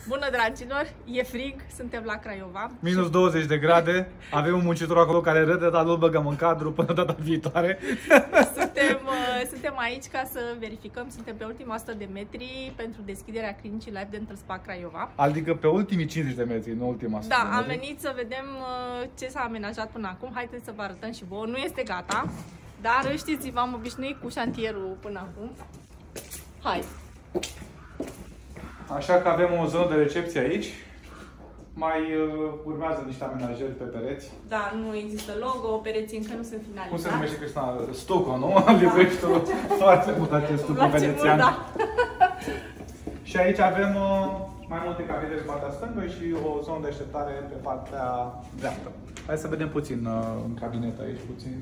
Bună, dragilor! E frig, suntem la Craiova. Minus 20 de grade, avem un muncitor acolo care râde, dar nu-l băgăm în cadru până data viitoare. Suntem aici ca să verificăm, suntem pe ultima 100 de metri pentru deschiderea clinicii Life Dental Spa Craiova. Adică pe ultimii 50 de metri, nu ultima 100 de metri. Da, am venit să vedem ce s-a amenajat până acum. Haideți să vă arătăm și vouă. Nu este gata, dar știți, v-am obișnuit cu șantierul până acum. Hai! Așa că avem o zonă de recepție aici. Mai urmează niște amenajări pe pereți. Da, nu există logo, pereții încă nu sunt finalizați. Cum se numește, Cristina? Stuco, nu? Lipești foarte mult acest stuco venețian. Da. Și aici avem mai multe cabine pe partea stângă și o zonă de așteptare pe partea dreaptă. Hai să vedem puțin în cabinet aici, puțin.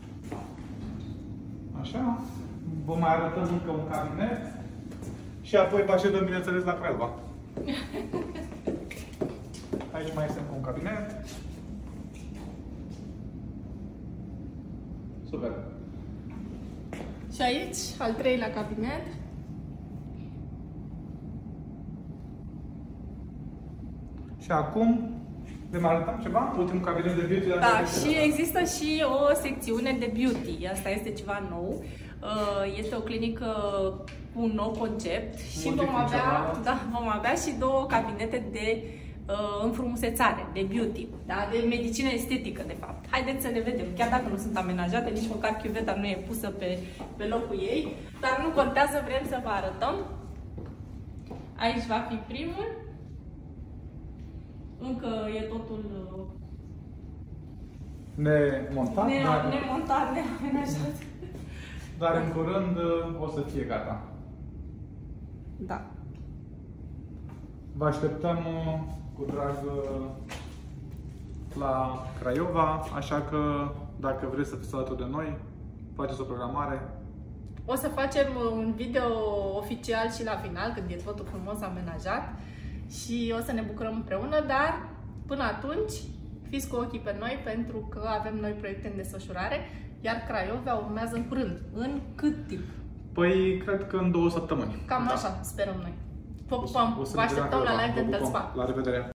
Așa. Vă mai arătăm încă un cabinet. Și apoi vă așteptăm, bineînțeles, la Craiova. Aici mai este un cabinet. Super. Și aici, al treilea cabinet. Și acum, de mai arătăm ceva? Ultimul cabinet de beauty. Da, și există și o secțiune de beauty. Asta este ceva nou. Este o clinică cu un nou concept și vom avea și două cabinete de înfrumusețare, de beauty, da? De medicină estetică, de fapt. Haideți să le vedem, chiar dacă nu sunt amenajate, nici măcar chiuveta nu e pusă pe locul ei, dar nu contează, vrem să vă arătăm. Aici va fi primul. Încă e totul nemontat, neamenajat. Dar în curând o să fie gata. Da. Vă așteptăm cu drag la Craiova, așa că dacă vreți să fiți alături de noi, faceți o programare. O să facem un video oficial și la final, când e totul frumos amenajat și o să ne bucurăm împreună, dar până atunci fiți cu ochii pe noi pentru că avem noi proiecte în desfășurare, iar Craiova urmează în curând. În cât timp? Păi, cred că în 2 săptămâni. Cam așa, sperăm noi. Vă pupăm! Vă așteptăm la Life Dental Spa! La revedere!